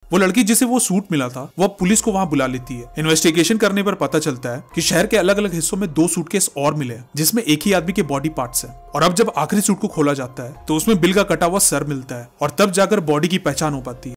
वो लड़की जिसे वो सूट मिला था वो अब पुलिस को वहां बुला लेती है। इन्वेस्टिगेशन करने पर पता चलता है कि शहर के अलग अलग हिस्सों में 2 सूटकेस और मिले हैं जिसमें एक ही आदमी के बॉडी पार्ट्स हैं। और अब जब आखिरी सूट को खोला जाता है तो उसमें बिल का कटा हुआ सर मिलता है और तब जाकर बॉडी की पहचान हो पाती है।